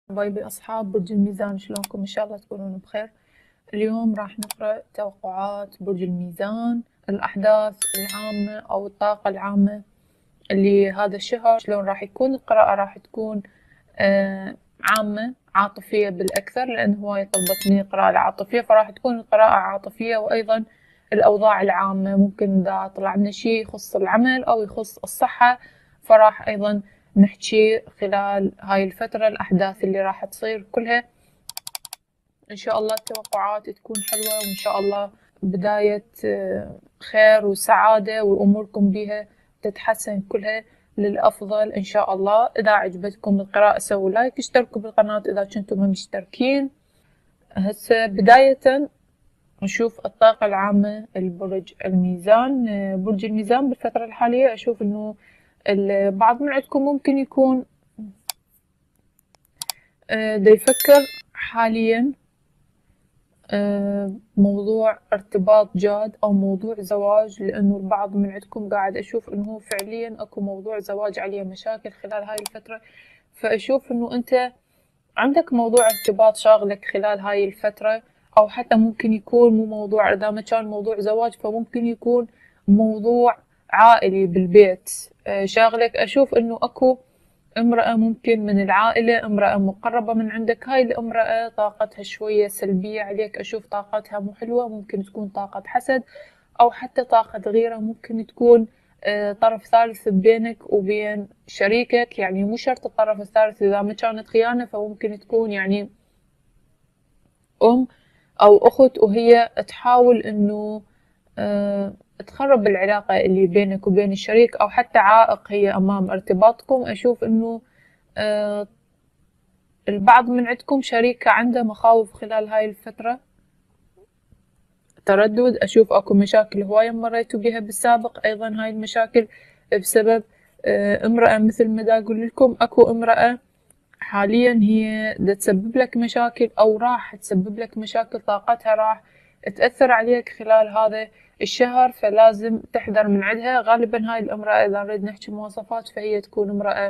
حبايبي أصحاب برج الميزان، شلونكم؟ إن شاء الله تكونون بخير. اليوم راح نقرأ توقعات برج الميزان، الأحداث العامة أو الطاقة العامة اللي هذا الشهر. شلون راح يكون القراءة؟ راح تكون عامة عاطفية بالأكثر، لأن هواية طلبت مني القراءة العاطفية، فراح تكون القراءة عاطفية. وأيضا الأوضاع العامة، ممكن إذا طلع لنا شي يخص العمل أو يخص الصحة، فراح أيضا نحكي خلال هاي الفترة الأحداث اللي راح تصير كلها. إن شاء الله التوقعات تكون حلوة، وإن شاء الله بداية خير وسعادة، وأموركم بيها تتحسن كلها للأفضل إن شاء الله. إذا عجبتكم القراءة سووا لايك، اشتركوا بالقناة إذا كنتم مشتركين. هسه بداية نشوف الطاقة العامة لبرج الميزان. برج الميزان بالفترة الحالية أشوف إنه البعض من عندكم ممكن يكون دا يفكر حاليا موضوع ارتباط جاد أو موضوع زواج، لأنه البعض من عندكم قاعد أشوف إنه فعليا أكو موضوع زواج عليه مشاكل خلال هاي الفترة. فأشوف إنه أنت عندك موضوع ارتباط شاغلك خلال هاي الفترة، أو حتى ممكن يكون مو موضوع، إذا ما كان موضوع زواج فممكن يكون موضوع عائلي بالبيت شاغلك. أشوف إنه أكو امرأة ممكن من العائلة، امرأة مقربة من عندك، هاي الامرأة طاقتها شوية سلبية عليك، أشوف طاقتها مو حلوة، ممكن تكون طاقة حسد أو حتى طاقة غيرة، ممكن تكون طرف ثالث بينك وبين شريكك. يعني مو شرط الطرف الثالث، إذا ما كانت خيانة فممكن تكون يعني أم أو أخت، وهي تحاول إنه تخرب العلاقة اللي بينك وبين الشريك، أو حتى عائق هي أمام ارتباطكم. أشوف إنه آه، البعض من عندكم شريكة عنده مخاوف خلال هاي الفترة، تردد. أشوف أكو مشاكل هواية مريتوا بيها بالسابق، أيضا هاي المشاكل بسبب امرأة، مثل ما دا أقول لكم أكو امرأة حاليا هي دا تسبب لك مشاكل أو راح تسبب لك مشاكل، طاقتها راح تأثر عليك خلال هذا الشهر، فلازم تحذر من عندها. غالبا هاي الامرأة إذا نريد نحكي مواصفات فهي تكون امرأة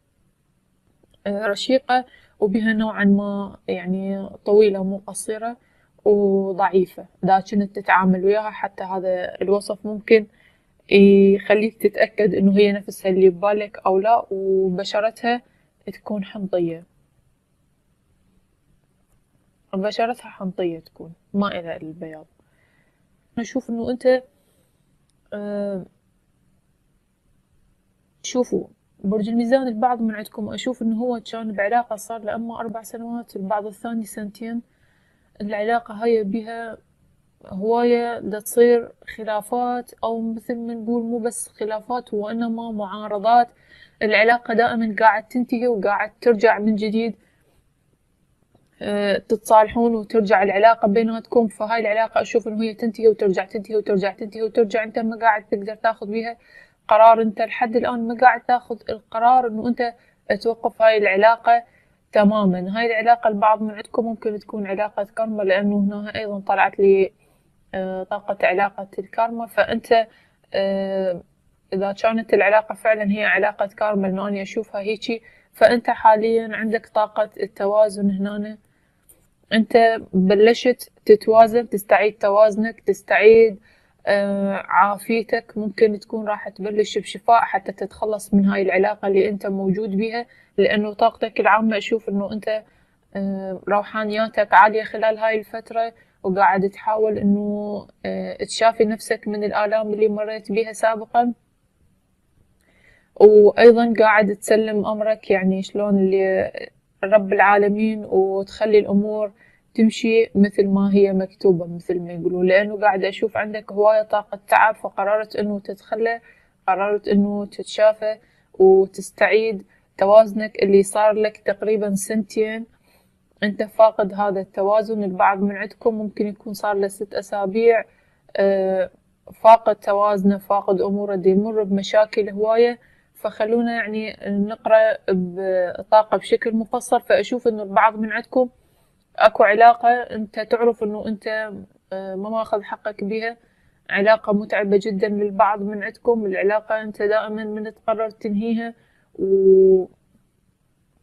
رشيقة، وبها نوعا ما يعني طويلة مو قصيرة، وضعيفة. إذا كنت تتعامل وياها حتى هذا الوصف ممكن يخليك تتأكد إنه هي نفسها اللي ببالك أو لا. وبشرتها تكون حمضية، بشرتها حمضية، تكون مائلة للبياض. نشوف إنه أنت أه شوفوا برج الميزان، البعض من عندكم أشوف إنه هو كان بعلاقة صار له أما 4 سنوات، البعض الثاني سنتين. العلاقة هاي بها هواية دا تصير خلافات، أو مثل ما نقول مو بس خلافات وإنما معارضات. العلاقة دائما قاعد تنتهي وقاعد ترجع من جديد، تتصالحون وترجع العلاقة بيناتكم. فهاي العلاقة أشوف إنه هي تنتهي وترجع، تنتهي وترجع، تنتهي وترجع. أنت ما قاعد تقدر تاخذ بيها قرار، أنت لحد الآن ما قاعد تاخذ القرار إنه أنت توقف هاي العلاقة تماما. هاي العلاقة البعض من عندكم ممكن تكون علاقة كرمة، لأنه هنا أيضا طلعت لي طاقة علاقة الكارما. فأنت إذا كانت العلاقة فعلا هي علاقة كارما، لأنه أنا أشوفها هيجي، فأنت حاليا عندك طاقة التوازن هنا. أنت بلشت تتوازن، تستعيد توازنك، تستعيد عافيتك. ممكن تكون راح تبلش بشفاء حتى تتخلص من هاي العلاقة اللي أنت موجود بيها، لأنه طاقتك العامة أشوف إنه أنت روحانياتك عالية خلال هاي الفترة، وقاعد تحاول إنه تشافي نفسك من الآلام اللي مريت بيها سابقا، وأيضا قاعد تسلم أمرك يعني شلون اللي رب العالمين، وتخلي الأمور تمشي مثل ما هي مكتوبة مثل ما يقولوا. لأنه قاعد أشوف عندك هواية طاقة تعب، فقررت إنه تتخلى، قررت إنه تتشافى وتستعيد توازنك اللي صار لك تقريبا سنتين. أنت فاقد هذا التوازن. البعض من عندكم ممكن يكون صار له 6 أسابيع فاقد توازنه، فاقد أموره، دي يمر بمشاكل هواية. فخلونا يعني نقرأ بطاقة بشكل مفصل. فأشوف إنه البعض من عندكم أكو علاقة أنت تعرف إنه أنت ما ماخذ حقك بها، علاقة متعبة جدا للبعض من عندكم. العلاقة أنت دائما من تقرر تنهيها وتتخلى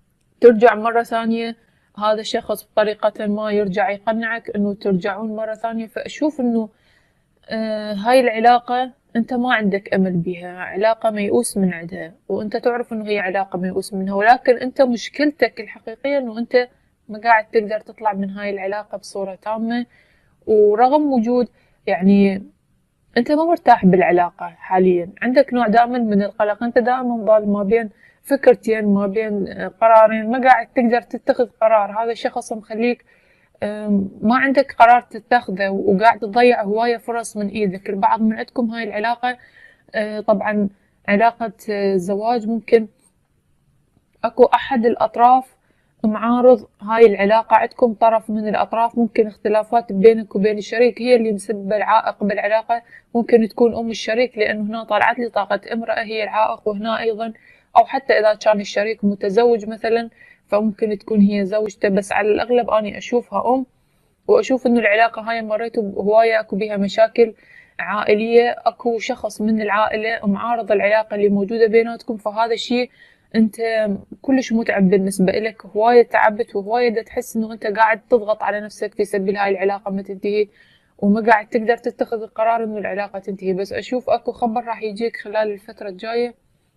ترجع مرة ثانية هذا الشخص بطريقة ما يرجع يقنعك إنه ترجعون مرة ثانية. فأشوف إنه هاي العلاقة أنت ما عندك أمل بيها، علاقة ميؤوس من عندها، وأنت تعرف إنه هي علاقة ميؤوس منها، ولكن أنت مشكلتك الحقيقية إنه أنت ما قاعد تقدر تطلع من هاي العلاقة بصورة تامة. ورغم وجود يعني أنت ما مرتاح بالعلاقة حاليا، عندك نوع دائما من القلق، أنت دائما ضال ما بين فكرتين، ما بين قرارين، ما قاعد تقدر تتخذ قرار. هذا الشخص مخليك ما عندك قرار تتخذه، وقاعد تضيع هواية فرص من ايدك. البعض من عندكم هاي العلاقة طبعا علاقة زواج، ممكن اكو احد الاطراف معارض هاي العلاقة، عندكم طرف من الاطراف ممكن اختلافات بينك وبين الشريك هي اللي مسببة العائق بالعلاقة. ممكن تكون ام الشريك، لانه هنا طلعت لي طاقة امرأة هي العائق، وهنا ايضا او حتى اذا كان الشريك متزوج مثلا فممكن تكون هي زوجته، بس على الاغلب اني اشوفها ام. واشوف انه العلاقة هاي مريتوا بهواية اكو بيها مشاكل عائلية، اكو شخص من العائلة معارض العلاقة اللي موجودة بيناتكم، فهذا الشيء انت كلش متعب بالنسبة لك، هواية تعبت وهواية دا تحس انه انت قاعد تضغط على نفسك في سبيل هاي العلاقة ما تنتهي، وما قاعد تقدر تتخذ القرار انه العلاقة تنتهي. بس اشوف اكو خبر راح يجيك خلال الفترة الجاية،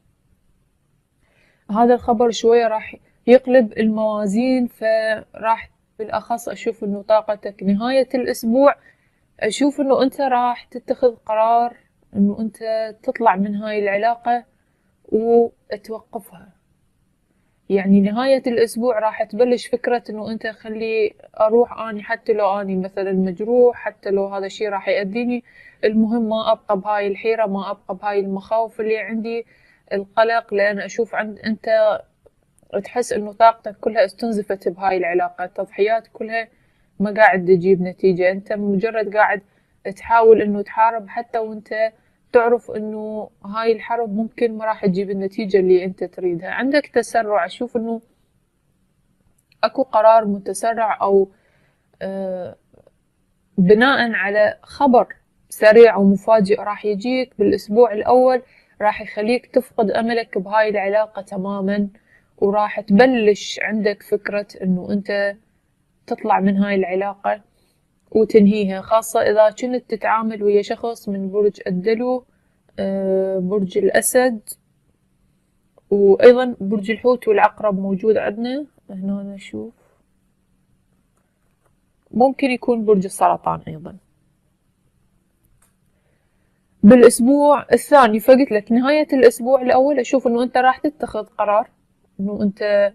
هذا الخبر شوية راح يقلب الموازين، فراح بالأخص أشوف إنه طاقتك نهاية الأسبوع، أشوف إنه أنت راح تتخذ قرار إنه أنت تطلع من هاي العلاقة وتوقفها. يعني نهاية الأسبوع راح تبلش فكرة إنه أنت خلي أروح أني، حتى لو أني مثلا مجروح، حتى لو هذا الشي راح يأذيني، المهم ما أبقى بهاي الحيرة، ما أبقى بهاي المخاوف اللي عندي، القلق. لأن أشوف عند أنت تحس إنه طاقتك كلها استنزفت بهاي العلاقة، التضحيات كلها ما قاعد تجيب نتيجة، أنت مجرد قاعد تحاول إنه تحارب، حتى وأنت تعرف إنه هاي الحرب ممكن ما راح تجيب النتيجة اللي أنت تريدها. عندك تسرع، أشوف إنه أكو قرار متسرع أو آه بناء على خبر سريع ومفاجئ راح يجيك بالأسبوع الأول، راح يخليك تفقد أملك بهاي العلاقة تماماً، وراح تبلش عندك فكرة إنه أنت تطلع من هاي العلاقة وتنهيها، خاصة إذا كنت تتعامل ويا شخص من برج الدلو، برج الأسد، وأيضا برج الحوت والعقرب موجود عندنا هنا. نشوف ممكن يكون برج السرطان أيضا. بالأسبوع الثاني فقلت لك نهاية الأسبوع الأول أشوف إنه أنت راح تتخذ قرار إنه أنت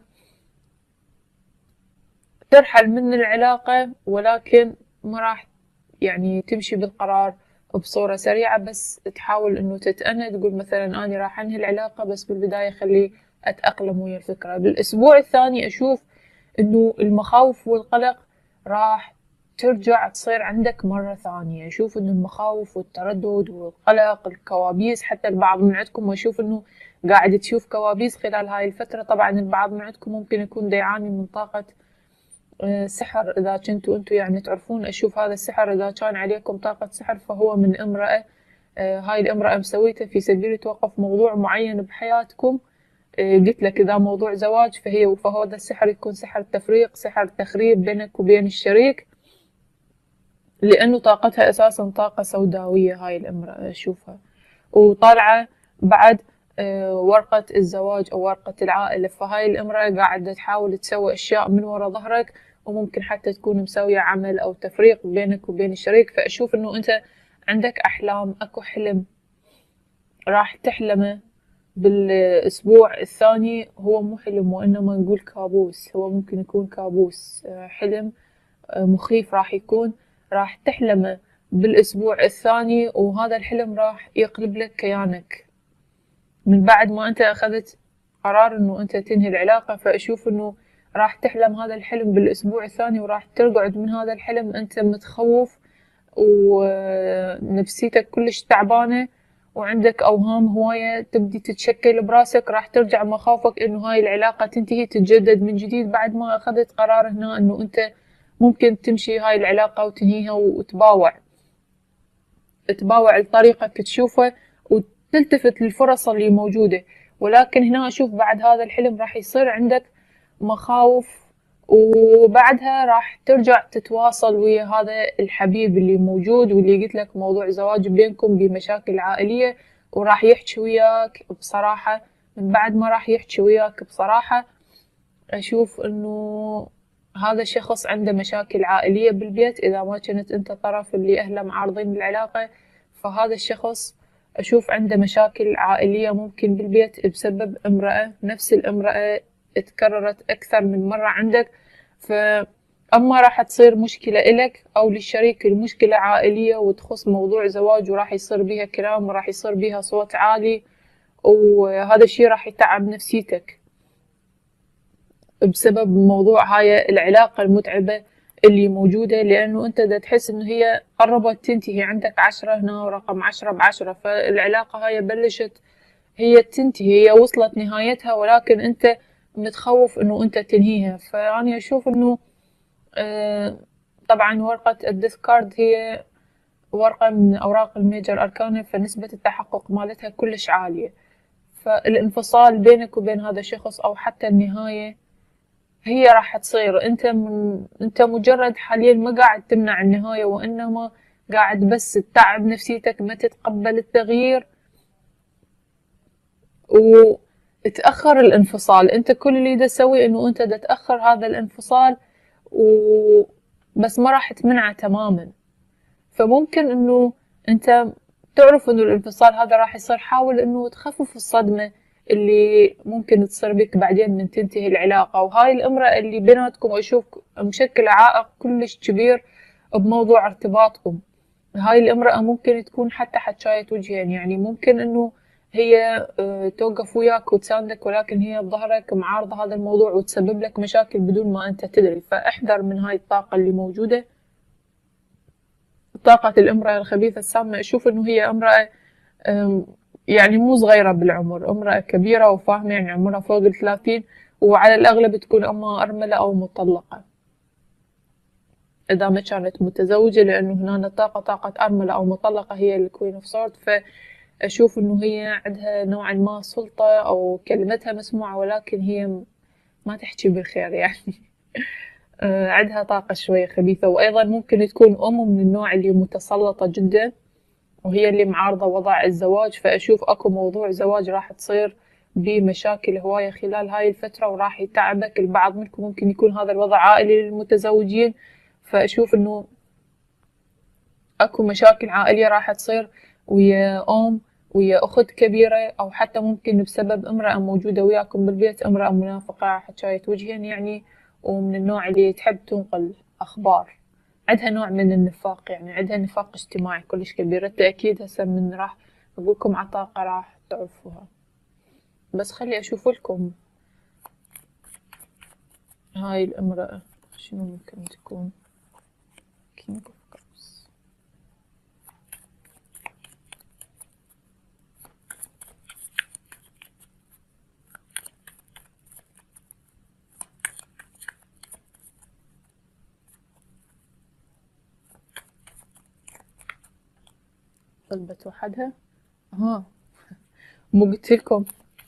ترحل من العلاقة، ولكن ما راح يعني تمشي بالقرار بصورة سريعة، بس تحاول إنه تتأنى، تقول مثلا أنا راح أنهي العلاقة بس بالبداية خلي أتأقلم ويا الفكرة. بالأسبوع الثاني أشوف إنه المخاوف والقلق راح ترجع تصير عندك مرة ثانية. أشوف إنه المخاوف والتردد والقلق، الكوابيس، حتى البعض من عندكم أشوف إنه قاعد تشوف كوابيس خلال هاي الفترة. طبعا البعض من عندكم ممكن يكون دا يعاني من طاقة سحر، إذا كنتوا أنتوا يعني تعرفون. أشوف هذا السحر إذا كان عليكم طاقة سحر فهو من امرأة، هاي الامرأة مسويته في سبيل توقف موضوع معين بحياتكم. قلت لك إذا موضوع زواج فهو هذا السحر يكون سحر تفريق، سحر تخريب بينك وبين الشريك، لأنه طاقتها أساسا طاقة سوداوية هاي الامرأة أشوفها. وطالعة بعد ورقة الزواج أو ورقة العائلة، فهاي الامرأة قاعدة تحاول تسوي أشياء من وراء ظهرك، وممكن حتى تكون مسوية عمل أو تفريق بينك وبين الشريك. فأشوف إنه أنت عندك أحلام، أكو حلم راح تحلمه بالأسبوع الثاني، هو مو حلم وإنما نقول كابوس، هو ممكن يكون كابوس، حلم مخيف راح يكون، راح تحلمه بالأسبوع الثاني، وهذا الحلم راح يقلب لك كيانك من بعد ما أنت أخذت قرار إنه أنت تنهي العلاقة. فأشوف إنه راح تحلم هذا الحلم بالأسبوع الثاني، وراح ترقد من هذا الحلم أنت متخوف ونفسيتك كلش تعبانة، وعندك أوهام هواية تبدي تتشكل براسك، راح ترجع مخاوفك إنه هاي العلاقة تنتهي تتجدد من جديد بعد ما أخذت قرار هنا إنه أنت ممكن تمشي هاي العلاقة وتنهيها وتباوع لطريقك تشوفه وتلتفت للفرص اللي موجودة. ولكن هنا أشوف بعد هذا الحلم راح يصير عندك مخاوف، وبعدها راح ترجع تتواصل ويا هذا الحبيب اللي موجود واللي قلت لك موضوع زواج بينكم بمشاكل عائلية، وراح يحكي وياك بصراحة. من بعد ما راح يحكي وياك بصراحة، أشوف إنه هذا الشخص عنده مشاكل عائلية بالبيت. إذا ما كنت أنت طرف اللي أهله معارضين العلاقة، فهذا الشخص أشوف عنده مشاكل عائلية ممكن بالبيت بسبب امرأة، نفس الامرأة اتكررت أكثر من مرة عندك. فأما راح تصير مشكلة إلك أو للشريك المشكلة عائلية وتخص موضوع زواج، وراح يصير بيها كلام وراح يصير بيها صوت عالي، وهذا الشي راح يتعب نفسيتك بسبب موضوع هاي العلاقة المتعبة اللي موجودة. لأنه أنت دا تحس إنه هي قربت تنتهي، عندك 10 هنا ورقم 10 ب10، فالعلاقة هاي بلشت هي تنتهي، هي وصلت نهايتها، ولكن أنت متخوف إنه أنت تنهيها. فأنا أشوف إنه طبعا ورقة الديث كارد هي ورقة من أوراق الميجر أركانا، فنسبة التحقق مالتها كلش عالية. فالانفصال بينك وبين هذا الشخص أو حتى النهاية هي راح تصير. انت مجرد حاليا ما قاعد تمنع النهاية، وانما قاعد بس تتعب نفسيتك، ما تتقبل التغيير وتأخر الانفصال. انت كل اللي دا تسوي انه انت دا تأخر هذا الانفصال بس ما راح تمنعه تماما. فممكن انه انت تعرف انه الانفصال هذا راح يصير، حاول انه تخفف الصدمة اللي ممكن تصير بك بعدين من تنتهي العلاقة. وهاي الامرأة اللي بيناتكم اشوف مشكل عائق كلش كبير بموضوع ارتباطكم. هاي الامرأة ممكن تكون حتى حجاية وجهين، يعني ممكن انه هي توقف وياك وتساندك، ولكن هي بظهرك معارضة هذا الموضوع وتسبب لك مشاكل بدون ما انت تدري. فاحذر من هاي الطاقة اللي موجودة، طاقة الامرأة الخبيثة السامة. اشوف انه هي امرأة يعني مو صغيرة بالعمر، امرأة كبيرة وفاهمة، يعني عمرها فوق 30، وعلى الأغلب تكون أما أرملة أو مطلقة إذا ما كانت متزوجة، لأنه هنا طاقة أرملة أو مطلقة هي الكوين اوف سورد. فأشوف إنه هي عندها نوعا ما سلطة أو كلمتها مسموعة، ولكن هي ما تحكي بالخير يعني. عندها طاقة شوية خبيثة. وأيضا ممكن تكون من النوع اللي متسلطة جدا، وهي اللي معارضة وضع الزواج. فأشوف أكو موضوع زواج راح تصير بمشاكل هواية خلال هاي الفترة، وراح يتعبك. البعض منكم ممكن يكون هذا الوضع عائلي للمتزوجين، فأشوف إنه أكو مشاكل عائلية راح تصير ويا ويا أخت كبيرة، أو حتى ممكن بسبب امرأة موجودة وياكم بالبيت، امرأة منافقة حجاية وجهين يعني، ومن النوع اللي تحب تنقل أخبار. عندها نوع من النفاق، يعني عندها نفاق اجتماعي كلش كبير. انت اكيد هسه من راح اقولكم عطاقة راح تعرفوها، بس خلي اشوف لكم هاي الامرأة شنو ممكن تكون. King of Cups. طلبت وحدها. مو قلت لكم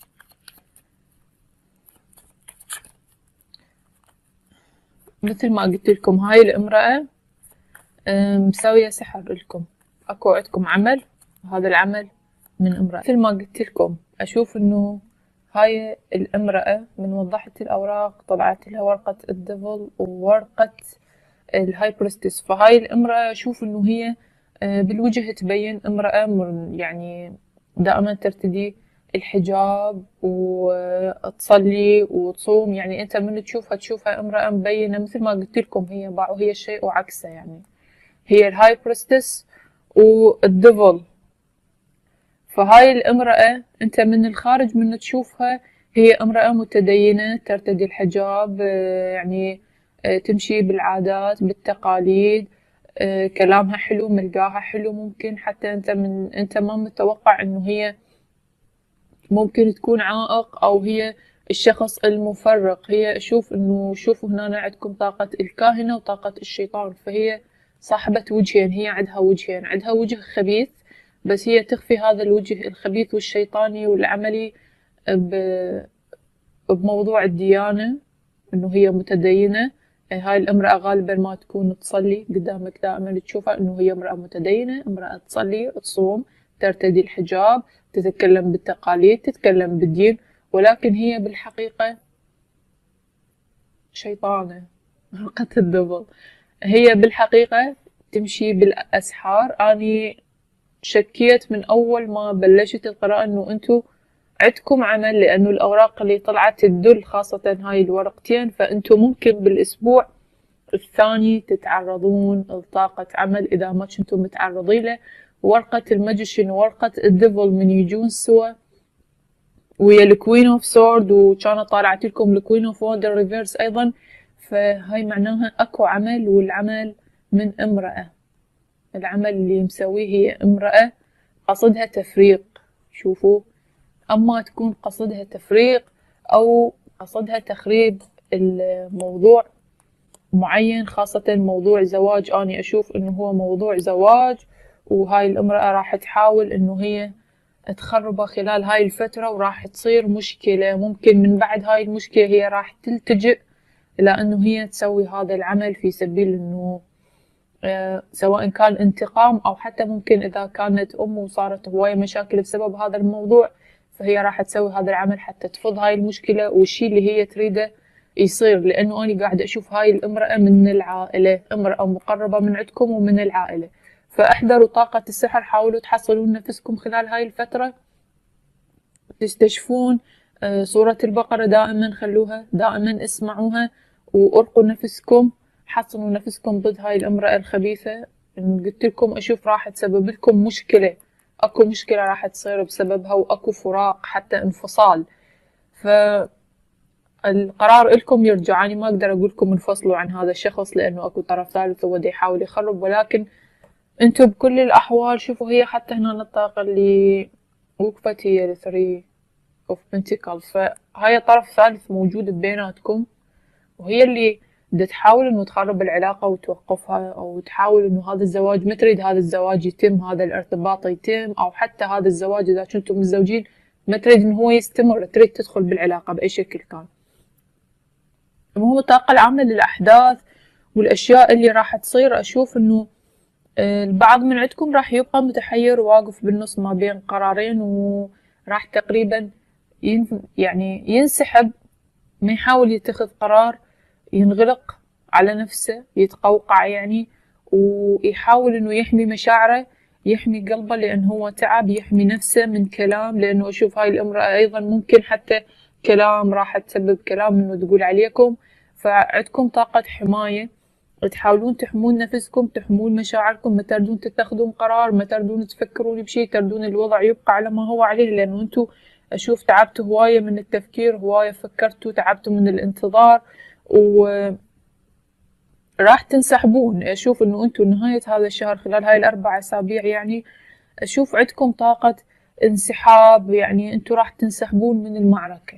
مثل ما قلت لكم هاي الامرأة مساوية سحر لكم. اكو عندكم عمل، وهذا العمل من امرأة. مثل ما قلت لكم اشوف انه هاي الامرأة من وضحت الاوراق طلعت لها ورقة الديفل وورقة الهاي بريستس. فهاي الامرأة اشوف انه هي بالوجه تبين امرأة يعني دائما ترتدي الحجاب وتصلي وتصوم. يعني انت من تشوفها امرأة مبينة مثل ما قلت لكم، هي الشيء وعكسه. يعني هي الهاي بريستس والديفل. فهاي الامرأة انت من الخارج من تشوفها هي امرأة متدينة ترتدي الحجاب، يعني تمشي بالعادات بالتقاليد، كلامها حلو، ملقاها حلو. ممكن حتى انت ما متوقع انه هي ممكن تكون عائق او هي الشخص المفرق. هي شوفوا هنا عندكم طاقة الكاهنة وطاقة الشيطان. فهي صاحبة وجهين، هي عندها وجهين، عندها وجه خبيث بس هي تخفي هذا الوجه الخبيث والشيطاني والعملي بموضوع الديانة انه هي متدينة. هاي الامرأة غالبا ما تكون تصلي قدامك، دائما تشوفها انه هي امرأة متدينة، امرأة تصلي، تصوم، ترتدي الحجاب، تتكلم بالتقاليد، تتكلم بالدين، ولكن هي بالحقيقة شيطانة. رقة الدبل. هي بالحقيقة تمشي بالأسحار. أني شكيت من أول ما بلشت القراءة إنه أنتو عندكم عمل، لأنه الأوراق اللي طلعت تدل، خاصة هاي الورقتين، فأنتو ممكن بالأسبوع الثاني تتعرضون لطاقة عمل إذا ما كنتم متعرضين له. ورقة الماجيشن وورقة الديفل من يجون سوا ويا الكوين اوف سورد، وكانت طالعت لكم الكوين اوف ووند ريفيرس أيضا، فهاي معناها أكو عمل، والعمل من امرأة. العمل اللي مسويه هي امرأة قصدها تفريق. شوفوا، أما تكون قصدها تفريق أو قصدها تخريب الموضوع معين، خاصة موضوع زواج. أنا أشوف إنه هو موضوع زواج، وهاي الامرأة راح تحاول إنه هي تخربه خلال هاي الفترة، وراح تصير مشكلة. ممكن من بعد هاي المشكلة هي راح تلتجئ إلى إنه هي تسوي هذا العمل في سبيل إنه سواء كان انتقام، أو حتى ممكن إذا كانت أم وصارت هواية مشاكل بسبب هذا الموضوع، فهي راح تسوي هذا العمل حتى تفض هاي المشكلة والشي اللي هي تريده يصير. لأنه أنا قاعدة أشوف هاي الامرأة من العائلة، امرأة مقربة من عندكم ومن العائلة، فاحذروا طاقة السحر. حاولوا تحصلون نفسكم خلال هاي الفترة، تستشفون سورة البقرة دائما، خلوها دائما اسمعوها، وارقوا نفسكم، حصنوا نفسكم ضد هاي الامرأة الخبيثة. قلت لكم اشوف راح تسبب لكم مشكلة، اكو مشكلة راح تصير بسببها، واكو فراق حتى انفصال. فالقرار إلكم يرجع. أنا ما اقدر اقول لكم انفصلوا عن هذا الشخص لانه اكو طرف ثالث هو دا يحاول يخرب، ولكن انتو بكل الاحوال شوفوا، هي حتى هنا الطاقة اللي وقفت هي الثري اوف بنتيكل، فهاي طرف ثالث موجود بيناتكم، وهي اللي بدها تحاول انه تخرب العلاقة وتوقفها، او تحاول انه هذا الزواج، ما تريد هذا الزواج يتم، هذا الارتباط يتم، او حتى هذا الزواج اذا كنتم متزوجين ما تريد انه هو يستمر، تريد تدخل بالعلاقة بأي شكل كان. المهم الطاقة العامة للأحداث والأشياء اللي راح تصير، أشوف إنه البعض من عندكم راح يبقى متحير واقف بالنص ما بين قرارين، وراح تقريبا يعني ينسحب، ما يحاول يتخذ قرار، ينغلق على نفسه، يتقوقع يعني، ويحاول انه يحمي مشاعره، يحمي قلبه، لان هو تعب، يحمي نفسه من كلام. لانه اشوف هاي الامرأة ايضا ممكن حتى كلام راح تسبب كلام انه تقول عليكم، فعندكم طاقة حماية، تحاولون تحمون نفسكم، تحمون مشاعركم، ما تردون تتخذون قرار، ما تردون تفكرون بشي، تردون الوضع يبقى على ما هو عليه. لانه انتو اشوف تعبتوا هواية من التفكير، هواية فكرتوا، تعبتوا من الانتظار، وراح تنسحبون. اشوف انه انتو نهاية هذا الشهر خلال هاي الاربع اسابيع يعني اشوف عندكم طاقة انسحاب، يعني انتو راح تنسحبون من المعركة.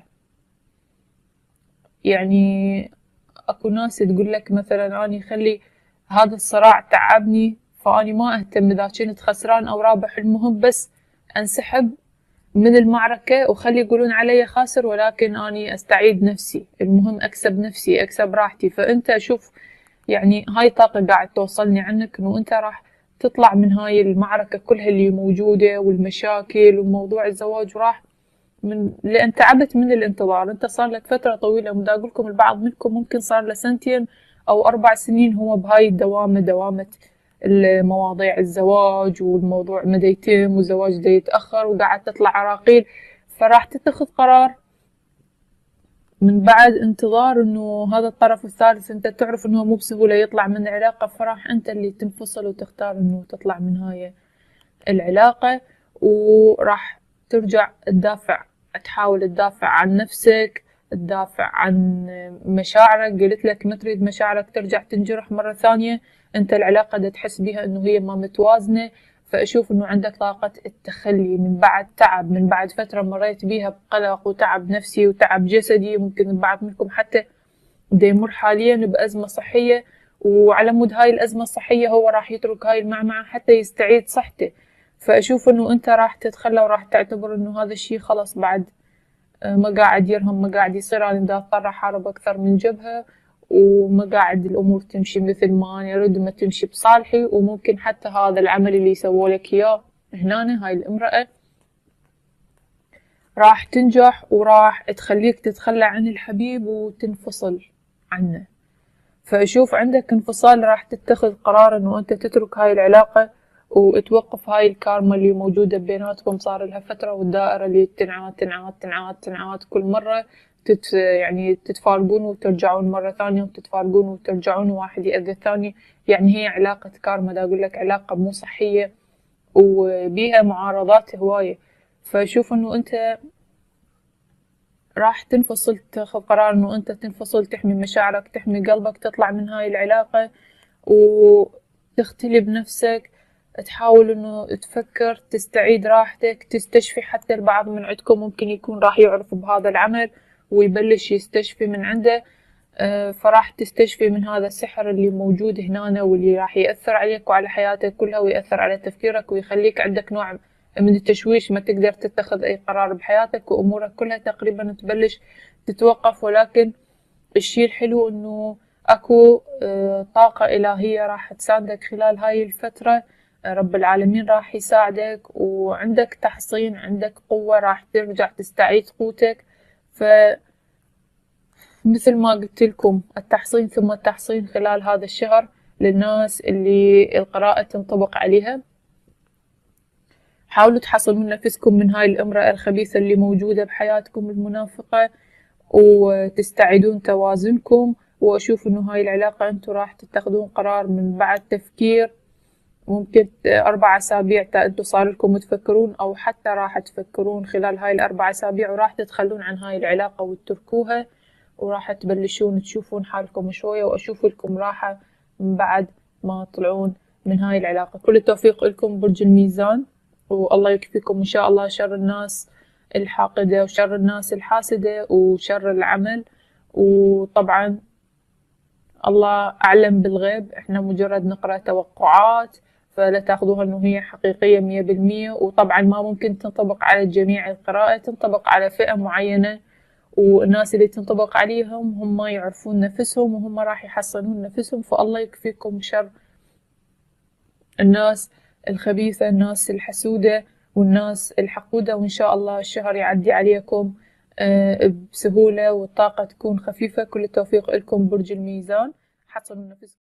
يعني اكو ناس تقول لك مثلا اني خلي هذا الصراع تعبني، فاني ما اهتم اذا كنت خسران او رابح، المهم بس انسحب من المعركة وخلي يقولون علي خاسر، ولكن اني استعيد نفسي، المهم اكسب نفسي، اكسب راحتي. فانت اشوف يعني هاي طاقة قاعد توصلني عنك انه انت راح تطلع من هاي المعركة كلها اللي موجودة والمشاكل وموضوع الزواج، وراح لأن تعبت من الانتظار. أنت صار لك فترة طويلة، بدي أقول لكم البعض منكم ممكن صار له سنتين أو 4 سنين هو بهاي الدوامة، دوامة المواضيع الزواج، والموضوع مدى يتم، والزواج دا يتأخر، وقاعد تطلع عراقيل. فراح تتخذ قرار من بعد انتظار إنه هذا الطرف الثالث أنت تعرف إنه مو بسهولة يطلع من العلاقة، فراح أنت اللي تنفصل وتختار إنه تطلع من هاي العلاقة، وراح ترجع تدافع، تحاول تدافع عن نفسك، تدافع عن مشاعرك. قلت لك ما تريد مشاعرك ترجع تنجرح مرة ثانية، انت العلاقة دا تحس بيها انه هي ما متوازنة. فاشوف انه عندك طاقة التخلي من بعد تعب، من بعد فترة مريت بيها بقلق وتعب نفسي وتعب جسدي. ممكن البعض منكم حتى دا يمر حاليا بأزمة صحية، وعلى مود هاي الأزمة الصحية هو راح يترك هاي المعمعة حتى يستعيد صحته. فأشوف إنه أنت راح تتخلى، وراح تعتبر إنه هذا الشي خلص بعد ما قاعد يرهم، ما قاعد يصير أنا دا أضطر أحارب أكثر من جبهة، وما قاعد الأمور تمشي مثل ما أنا أريد، ما تمشي بصالحي. وممكن حتى هذا العمل اللي سوولك إياه هنا هاي الامرأة راح تنجح وراح تخليك تتخلى عن الحبيب وتنفصل عنه. فأشوف عندك انفصال، راح تتخذ قرار إنه أنت تترك هاي العلاقة وتوقف هاي الكارما اللي موجودة بيناتكم صار لها فترة، والدائرة اللي تنعاد تنعاد تنعاد تنعاد كل مرة يعني تتفارقون وترجعون مرة ثانية، وتتفارقون وترجعون، واحد يأذي الثاني. يعني هي علاقة كارما، دا أقول لك علاقة مو صحية وبيها معارضات هواية. فأشوف إنه أنت راح تنفصل، تاخذ قرار إنه أنت تنفصل، تحمي مشاعرك، تحمي قلبك، تطلع من هاي العلاقة وتختلي بنفسك، تحاول إنه تفكر، تستعيد راحتك، تستشفي. حتى البعض من عندكم ممكن يكون راح يعرف بهذا العمل ويبلش يستشفي من عنده. فراح تستشفي من هذا السحر اللي موجود هنا، واللي راح يأثر عليك وعلى حياتك كلها، ويأثر على تفكيرك، ويخليك عندك نوع من التشويش، ما تقدر تتخذ أي قرار بحياتك، وأمورك كلها تقريبا تبلش تتوقف. ولكن الشي الحلو إنه أكو طاقة إلهية راح تساعدك خلال هاي الفترة. رب العالمين راح يساعدك، وعندك تحصين، عندك قوة، راح ترجع تستعيد قوتك. فمثل ما قلت لكم، التحصين ثم التحصين خلال هذا الشهر للناس اللي القراءة تنطبق عليها. حاولوا تحصنون نفسكم من هاي الامرأة الخبيثة اللي موجودة بحياتكم المنافقة، وتستعيدون توازنكم. وأشوف إنه هاي العلاقة أنتوا راح تتخذون قرار من بعد تفكير، ممكن 4 أسابيع أنتوا صار لكم تفكرون، أو حتى راح تفكرون خلال هاي ال4 أسابيع، وراح تتخلون عن هاي العلاقة وتتركوها، وراح تبلشون تشوفون حالكم شوية، وأشوف لكم راحة من بعد ما تطلعون من هاي العلاقة. كل التوفيق لكم برج الميزان، والله يكفيكم إن شاء الله شر الناس الحاقدة، وشر الناس الحاسدة، وشر العمل. وطبعا الله أعلم بالغيب، إحنا مجرد نقرأ توقعات، فلا تاخذوها إنه هي حقيقية 100%. وطبعا ما ممكن تنطبق على جميع القراءة، تنطبق على فئة معينة، والناس اللي تنطبق عليهم هم يعرفون نفسهم، وهم راح يحصنون نفسهم. فالله يكفيكم شر الناس الخبيثة، الناس الحسودة، والناس الحقودة. وإن شاء الله الشهر يعدي عليكم بسهولة، والطاقة تكون خفيفة. كل التوفيق لكم برج الميزان، حصنوا نفسكم.